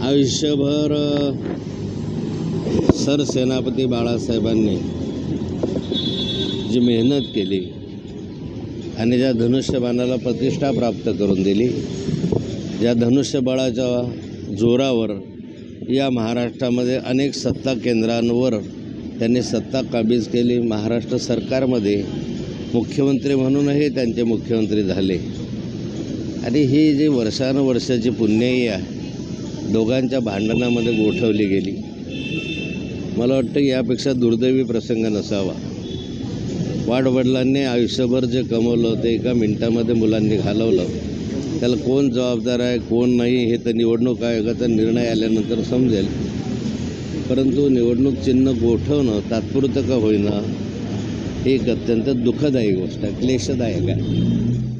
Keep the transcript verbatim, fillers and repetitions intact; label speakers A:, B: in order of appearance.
A: आयुष्यभर सरसेनापती बाळासाहेबांनी जी मेहनत केली आणि ज्या धनुष्यबाणाला प्रतिष्ठा प्राप्त करून दिली, ज्या धनुष्यबळाच्या जोरावर या महाराष्ट्रामध्ये अनेक सत्ता केंद्रांवर त्यांनी सत्ता काबीज केली। महाराष्ट्र सरकारमध्ये मुख्यमंत्री म्हणूनही त्यांचे मुख्यमंत्री झाले आणि ही जी वर्षानुवर्षाची पुण्याई आहे दोघांच्या भांडणामध्ये गोठवली गेली। मला वाटतं यापेक्षा दुर्दैवी प्रसंग नसावा। वाडवडिलांनी आयुष्यभर जे कमवलं ते एका मिनिटामध्ये मुलांनी घालवलं। त्याला कोण जबाबदार आहे कोण नाही हे तर निवडणूक आयोगाचा निर्णय आल्यानंतर समजेल, परंतु निवडणूक चिन्ह गोठवणं तात्पुरतं का होईना ही एक अत्यंत दुःखदायी गोष्ट आहे, क्लेशदायक आहे।